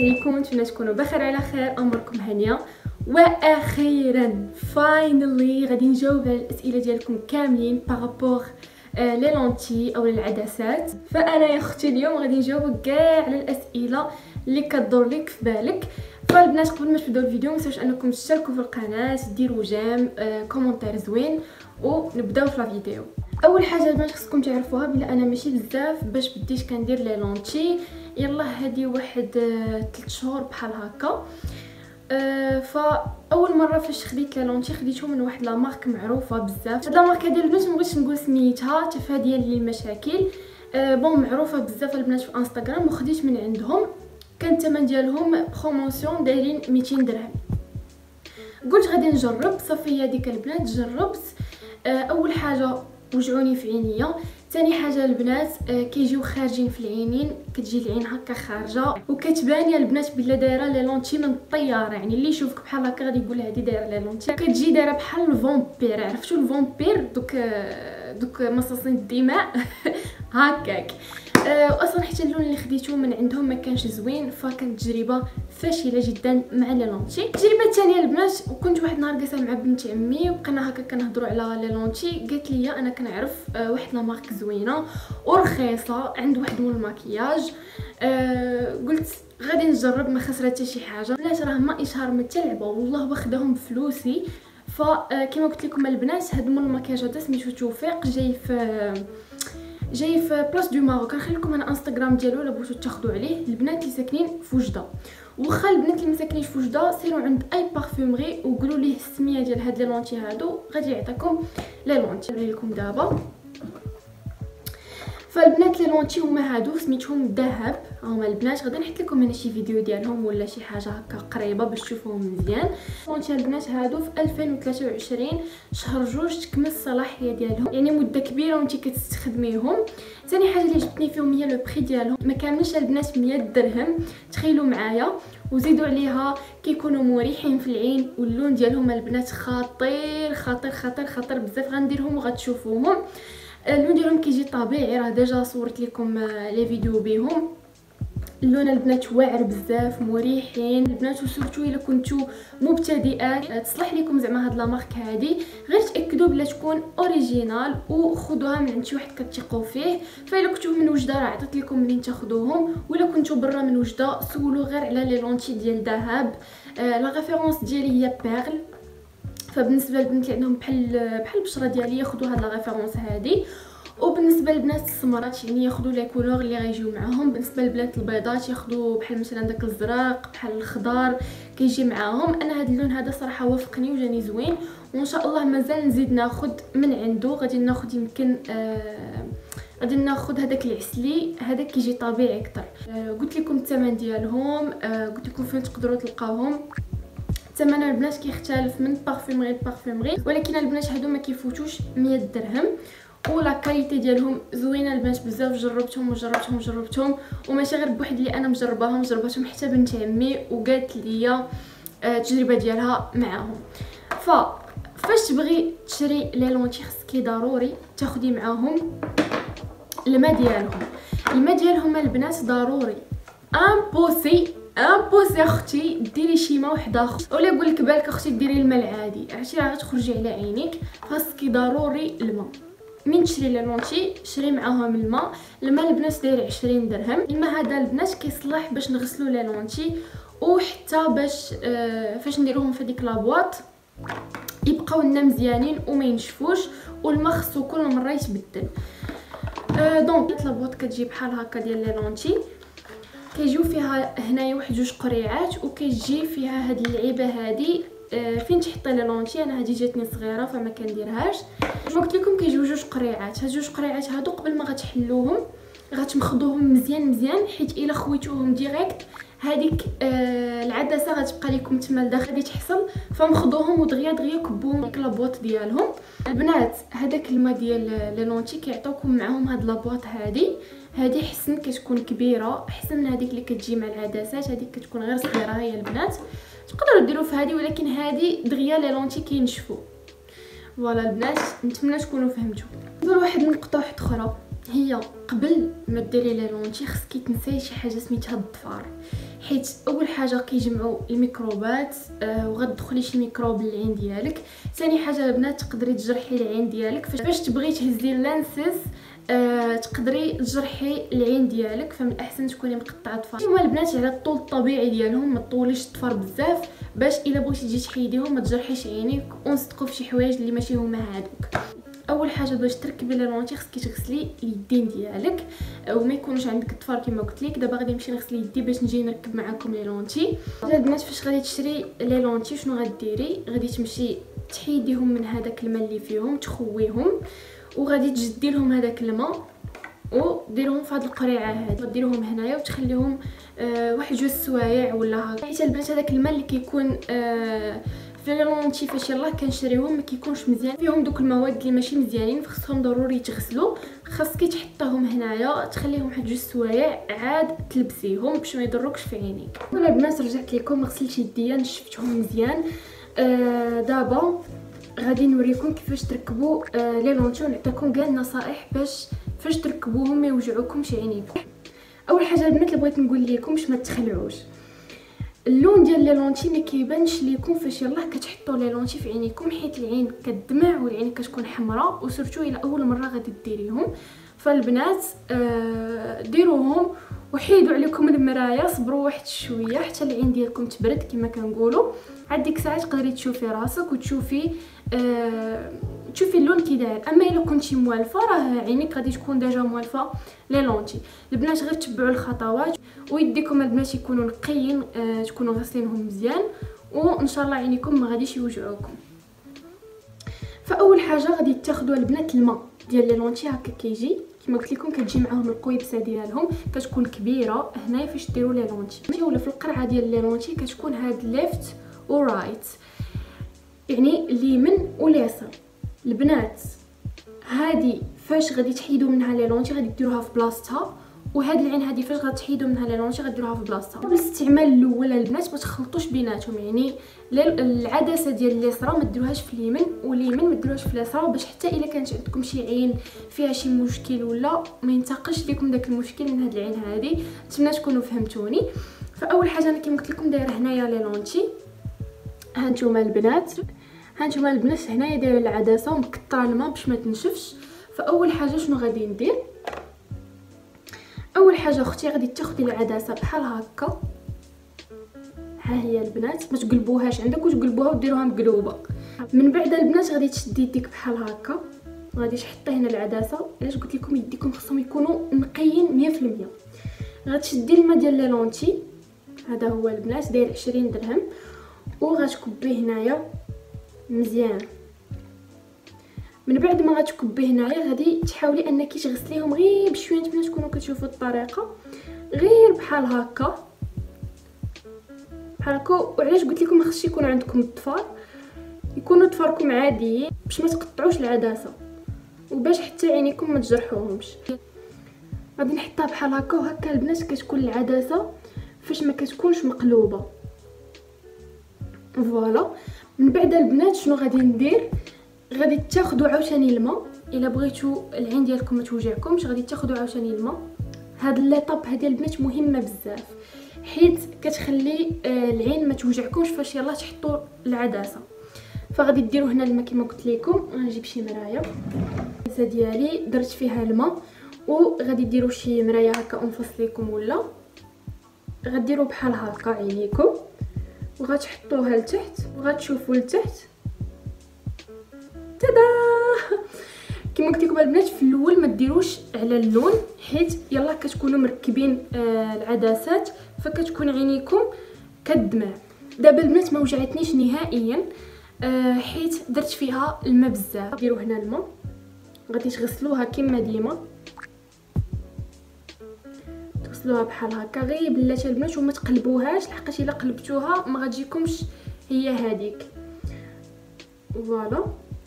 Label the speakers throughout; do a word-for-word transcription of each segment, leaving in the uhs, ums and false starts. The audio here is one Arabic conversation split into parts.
Speaker 1: عليكم؟ نتمنى تكونوا بخير على خير، اموركم هانيه. واخيرا فاينلي غادي نجاوب على الاسئله ديالكم كاملين بارابور لي لونتي او العدسات. فانا يا اختي اليوم غادي نجاوب كاع على الاسئله اللي كدور لك في بالك. فالبنات قبل ما تبداو الفيديو ما تنساوش انكم تشتركوا في القناه، ديروا جيم، آه، كومونتير زوين، ونبداو في لا فيديو. اول حاجه البنات خصكم تعرفوها بلا انا ماشي بزاف باش بديت كندير لي لونتي، يلا هذه واحد ثلاث شهور بحال هكا. أه فاول مره فاش خديت لي لونتي خديتهم من واحد لا مارك معروفه بزاف. هاد لا مارك هادي البنات مبغيتش نقول سميتها تفاديا للمشاكل. أه بون معروفه بزاف البنات في انستغرام، وخديت من عندهم. كان الثمن ديالهم بروموسيون دايرين ميتين درهم. قلت غادي نجرب صافي. هذيك البنات جربت. أه اول حاجه وجعوني في عينيا، ثاني حاجه البنات آه كيجيو خارجين في العينين، كتجي العين هكا خارجه وكتبان يا البنات بلا دايره لي لونتي من الطياره. يعني اللي يشوفك بحال هكا غادي يقول هذه دايره لي لونتي، كتجي دايره بحال الفامبير. عرفتوا الفامبير؟ دوك دوك مصاصين الدماء هكاك. أه اصلا حتى اللون اللي خديته من عندهم ما كانش زوين، فكانت تجربه فاشله جدا مع لي لونتي. التجربه الثانيه البنات، وكنت واحد النهار جالسه مع بنت عمي وبقينا هكا كنهضروا على لي لونتي، قالت لي انا كنعرف أه واحد لا مارك زوينه ورخيصه عند واحد مول الماكياج. أه قلت غادي نجرب، ما خسرت حتى شي حاجه. علاش راه ما اشهار ما حتى لعبه، والله واخداهم بفلوسي. فكما قلت لكم البنات هاد مول الماكياج هذا سميتو توفيق، جاي في جاي في بلاص دو ماروك. كنخلي لكم انا انستغرام ديالو الا بغيتو تاخذوا عليه. البنات اللي ساكنين في وجده، واخا البنات اللي ما ساكنينش في وجده سيروا عند اي بارفومري وقولوا ليه السميه ديال هاد لي لونتي هادو، غادي يعطيكم لي لونتي. نوري لكم دابا. فالبنات لي لونتي هما هادو سميتهم ذهب. هما البنات غادي نحط لكم هنا شي فيديو ديالهم ولا شي حاجه هكا قريبه باش تشوفوهم مزيان. لونتي البنات هادو في ألفين وثلاثة وعشرين شهر جوج تكمل الصلاحيه ديالهم، يعني مده كبيره وانت كتستخدميهم. ثاني حاجه اللي عجبتني فيهم هي لو بري ديالهم، ما كاملش البنات مية درهم. تخيلوا معايا، وزيدوا عليها كيكونوا مريحين في العين، واللون ديالهم البنات خطير خطير خطير خطير بزاف. غنديرهم وغتشوفوهم. اللون ديالهم كيجي طبيعي، راه ديجا صورت لكم لي فيديو بهم. اللون البنات واعر بزاف، مريحين البنات، وسورتو الا كنتو مبتدئات تصلح لكم زعما هاد لا مارك هادي. غير تاكدوا بلا تكون اوريجينال وخذوها من عند شي واحد كتثقوا فيه. فالا كنتو من وجده راه عطيت لكم منين تاخذوهم، ولا كنتو برا من وجده سولوا غير على لي لونتي ديال ذهب. آه لا ريفيرونس ديالي هي بيرل. فبالنسبه للبنات اللي عندهم بحال بحال البشره ديالي ياخذوا هاد لا ريفيرونس هادي. وبالنسبه للبنات السمرات يعني ياخذوا لي كولور اللي غيجيو معاهم. بالنسبه للبنات البيضات ياخذوا بحال مثلا داك الزرق بحال الخضر كيجي معاهم. انا هذا اللون هذا صراحه وافقني وجاني زوين، وان شاء الله مازال نزيد ناخذ من عنده. غادي ناخذ يمكن آه غادي ناخذ هذاك العسلي، هذاك كيجي طبيعي اكثر. آه قلت لكم الثمن ديالهم، آه قلت لكم فين تقدروا تلقاوهم. الثمن البنات كيختلف من بارفومري لبارفومري، ولكن البنات هادو ما كيفوتوش مية درهم. ولا كاليتي ديالهم زوينه البنات بزاف. جربتهم وجربتهم وجربتهم، وماشي غير بوحد اللي انا مجرباهم، جربتهم حتى بنت عمي وقالت لي التجربه ديالها معاهم. ف فاش تبغي تشري لي لونتي خصك ضروري تاخدي معاهم الماء ديالهم. الماء ديالهم البنات ضروري امبوسي امبوسي اختي ديري شي ما واحد اخر، ولا يقول لك بالك اختي ديري الماء العادي، عرفتي راه غتخرجي على عينيك. خاصك ضروري الماء. من تشري لي لونتي شري معاهم الماء. الماء البنات داير عشرين درهم. الماء هذا البنات كيصلح باش نغسلوا لي لونتي، وحتى باش آه فاش نديروهم في ديك لابواط يبقاو لنا مزيانين وما ينشفوش. والماء خصو كل مره يتبدل. آه دونك لابواط كتجي بحال هكا ديال لي لونتي، كيجيو فيها هنايا واحد جوج قريعات، وكيجي فيها هاد اللعيبه هادي آه فين تحطي لي لونتي. انا هادي جاتني صغيره فما كنديرهاش. قلت لكم كيجيو جوج قريعات. هاد جوج قريعات هادو قبل ما غتحلوهم غتمخضوهم مزيان مزيان، حيت الا خويتوهم ديريكت هذيك آه العدسه غتبقى لكم تما لداخل غادي تحصل. فمخضوهم ودغيا دغيا كبوهم ديك لابواط ديالهم. البنات هذاك الماء ديال لي لونتي كيعطيوكم معاهم هاد لابواط هادي. هذه حسن كتكون كبيره احسن من هذيك اللي كتجي مع العدسات. هذيك كتكون غير صغيره هي البنات. تقدروا ديروا في هذه، ولكن هذه دغيا لي لونتي كينشفوا. فوالا البنات نتمنى تكونوا فهمتوا. ندير واحد النقطه واحده اخرى، هي قبل ما ديري لي لونتي خصكي تنساي شي حاجه سميتها الضفار. حيت اول حاجه كيجمعوا الميكروبات آه وغتدخلي شي ميكروب للعين ديالك. ثاني حاجه البنات تقدري تجرحي العين ديالك فاش تبغي تهزي اللانسز آه تقدري تجرحي العين ديالك، فمن الاحسن تكوني مقطعه الطفار. هما البنات على الطول الطبيعي ديالهم، ما تطوليش الطفار بزاف باش الا بغيتي تجي تحيديهم ما تجرحيش عينيك ونصدقوا في شي حوايج اللي ماشي هما هادوك. اول حاجه باش تركبي لي لونتي خصك تغسلي اليدين ديالك وما يكونوش عندك الطفار كما قلت لك. دابا غادي نمشي نغسل يدي باش نجي نركب معكم لي لونتي. البنات فاش غادي تشري لي لونتي شنو غديري؟ غادي تمشي تحيديهم من هذاك الماء اللي فيهم، تخويهم وغادي تجدي لهم هذاك الماء وديرهم في هاد القريعه هادي، ديروهم هنايا وتخليهم آه واحد جوج سوايع ولا هكا. حيت البنات هذاك الماء اللي كيكون آه في لي لونتي فاش يلاه كنشريوهم ما كيكونش مزيان، فيهم دوك المواد اللي ماشي مزيانين فخصهم ضروري يتغسلوا. خاصك تحطهم هنايا تخليهم واحد جوج سوايع عاد تلبسيهم باش ما يضروكش في عينيك. ولا البنات رجعت لكم غسلت يديا نشفتهم مزيان. آه دابا غادي نوريكم كيفاش تركبوا آه لي لونتي ونعطيكم كاع النصائح باش فاش تركبوهم ما يوجعوكمش عينيكم. اول حاجه البنات اللي بغيت نقول لكم باش ما تخلعوش، اللون ديال لي لونتي ما كيبانش ليكم فاش يلاه كتحطوا لي لونتي في عينيكم، حيت العين كتدمع والعين كتكون حمراء وسورتو الى اول مره غادي ديريهم. فالبنات آه ديروهم وحيدوا عليكم المرايه، صبروا واحد شويه حتى العين ديالكم تبرد كما كنقولوا. عاد ديك الساعه تقدري تشوفي راسك وتشوفي آه تشوفي اللون كي داير. اما الا كنتي موالفه راه عينيك غادي تكون ديجا موالفه لي لونتي. البنات غير تبعوا الخطوات ويديكم البنات يكونوا نقيين آه تكونوا غاسلينهم مزيان وان شاء الله عينيكم ما غاديش يوجعوكم. فاول حاجه غادي تاخذوا البنات الماء ديال لي لونتي هكا كيجي كما قلت لكم، كتجي معاهم القويبسه ديالهم كتكون كبيره هنايا فاش ديروا لي لونتي، ولا في القرعه ديال لي لونتي كتكون هاد ليفت ورايت يعني اليمين واليسار. البنات هادي فاش غادي تحيدوا منها لي لونتي غادي ديروها في بلاصتها، وهاد العين هادي فاش غتحيدوا منها لي لونتي غديروها في بلاصتها. بالاستعمال الاول البنات ما تخلطوش بيناتهم، يعني العدسه ديال اليسرى ما ديروهاش في اليمين واليمين ما ديروهاش في اليسرى، باش حتى الا كانت عندكم شي عين فيها شي مشكل ولا ما ينتقلش لكم داك المشكل من هاد العين هادي. نتمنى تكونوا فهمتوني. فاول حاجه انا كما قلت لكم دايره هنايا لي لونتي، ها نتوما البنات ها نتوما البنات هنايا دايره العدسه ومكثره الماء باش ما تنشفش. فاول حاجه شنو غادي ندير؟ اول حاجه اختي غادي تاخدي العدسه بحال هكا، ها هي البنات ما تقلبوهاش عندك وتقلبوها وديروها مقلوبه. من بعد البنات غادي تشدي يديك بحال هكا، غادي تحطي هنا العدسه. علاش قلت لكم يديكم خصهم يكونوا نقيين مية في المية. غتشدي الماء ديال لي لونتي، هذا هو البنات داير عشرين درهم، وغتكبيه هنايا مزيان. من بعد ما غتكبيه هنايا غادي تحاولي انك تغسليهم غير بشويه. نتمنى تكونوا كتشوفوا الطريقه غير بحال هكا بحال هكا. وعلاش قلت لكم ما خصش يكون عندكم الضفار، يكونوا ضفاركم عاديين باش ما تقطعوش العدسه وباش حتى عينيكم ما تجرحوهمش. غادي نحطها بحال هكا وهكا البنات كتكون العدسه فاش ما كتكونش مقلوبه. فوالا. من بعد البنات شنو غادي ندير؟ غادي تاخذوا عاوتاني الماء الا بغيتوا العين ديالكم ما توجعكمش، غادي تاخذوا عاوتاني الماء. هاد ليطاب هادي البنات مهمه بزاف حيت كتخلي العين ما توجعكمش فاش يلاه تحطوا العدسه. فغادي ديروا هنا الماء كما قلت لكم. غنجيب شي مرايه العدسه ديالي درت فيها الماء، وغادي ديروا شي مرايه هكا انفص لكم ولا غديروا بحال هكا عينيكم وغتحطوها لتحت وغتشوفوا لتحت. تدا كما قلت لكم البنات في الاول ما ديروش على اللون حيت يلا كتكونوا مركبين آه العدسات فكتكون عينيكم كدمع. دابا البنات ما وجعتنيش نهائيا آه حيت درت فيها الماء بزاف. ديروا هنا الماء غادي تغسلوها كما ديما، تغسلوها بحال هكا غير بلاتي البنات وما تقلبوهاش لحقاش الا قلبتوها ما غتجيكمش هي هذيك. فوالا.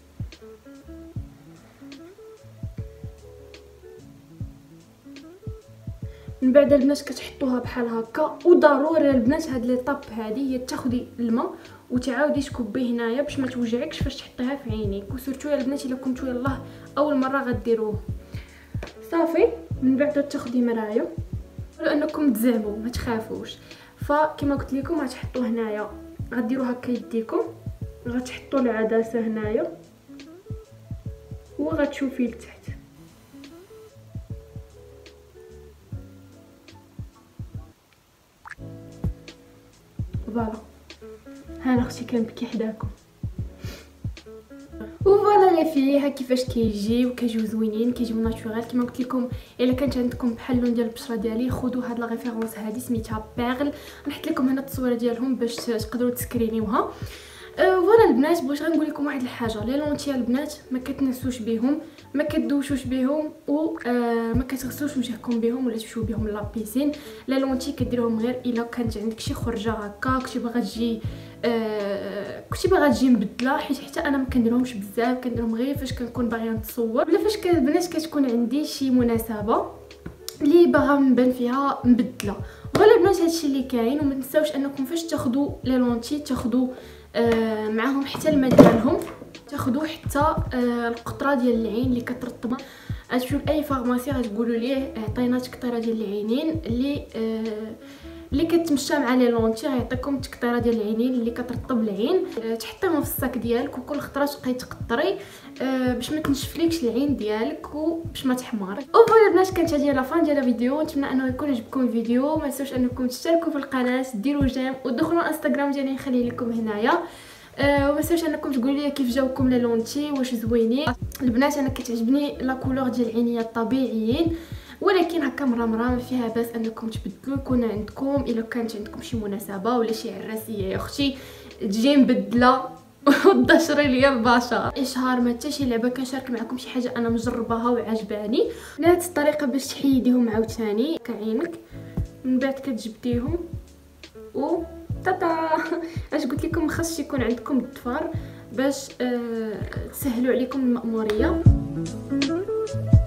Speaker 1: من بعد البنات كتحطوها بحال هكا. وضروري البنات هاد لي طاب هادي هي تاخدي الماء وتعاودي تكبيه هنايا باش ما توجعكش فاش تحطيها في عينيك، وسورتو يا البنات الا كنتو يلاه اول مره غديروه. صافي. من بعد تاخدي مرايه لانكم تزعموا ما تخافوش. فكما قلت لكم غتحطوا هنايا، غديروا هكا يديكم، غتحطوا العدسه هنايا وغتشوفي لتحت. فوالا هانا اختي كنبكي حداكم. وفوالا لي في ها كيفاش كيجي وكيجيو زوينين، كيجيو ناتورال. كما قلت لكم الا كانت عندكم بحال اللون ديال البشره ديالي خذوا هاد لا ريفيرونس هادي سميتها بيرل، نحط لكم هنا التصويره ديالهم باش تقدروا تسكرينيوها. فوالا البنات بغيت غنقول لكم واحد الحاجه، لي لونتي البنات ما كتنسوش بهم، ما كدوشوش بهم، و آه ما كتغسلوش وجهكم بهم ولا تمشيو بهم لابيسين. لي لونتي كديرهم غير الا كانت عندك شي خرجه هكا كنتي باغا تجي آه كنتي باغا تجي مبدله، حيت حتى انا ما كنديرهمش بزاف، كنديرهم غير فاش كنكون باغيه نتصور ولا فاش البنات كتكون عندي شي مناسبه اللي باغا نبان فيها مبدله. فوالا البنات هادشي اللي كاين. وما تنساوش انكم فاش تاخذوا لي لونتي تاخذوا آه معاهم حتى الماء ديالهم، تاخذوا حتى آه القطره ديال العين اللي كترطبها. غتمشيو لاي فارماسي غتقولوا ليه عطينا تقطيره ديال العينين اللي آه اللي كتمشى مع لي لونتي، غيعطيكم التقطيره ديال العينين اللي كترطب العين، أه تحطيهم في الصاك ديالك وكل خطره تبقاي تقطري أه باش ما تنشفليكش العين ديالك وباش ما تحمر. وفوالا البنات كانت هذه لا فان ديال الفيديو، نتمنى انه يكون عجبكم الفيديو. ما تنساوش انكم تشتركوا في القناه، ديروا جيم ودخلوا الانستغرام ديالي نخليه لكم هنايا. أه وما تنساوش انكم تقولوا لي كيف جاوكم لي لونتي، واش زوينين. البنات انا كتعجبني لا كولور ديال العينيه الطبيعيين، ولكن هكا مره مره ما فيها باس انكم تبدلوا، يكون عندكم الا كانت عندكم شي مناسبه ولا شي عراسيه يا اختي تجي مبدله وتضشري ليا البشره. اشهار ما حتى شي لعبه كنشارك معكم شي حاجه انا مجرباها وعجباني. نفس الطريقه باش تحيديهم عاوتاني كعينك، من بعد كتجبديهم و تاتا. اش قلت لكم خاص يكون عندكم الضفار باش أه تسهلوا عليكم المأموريه.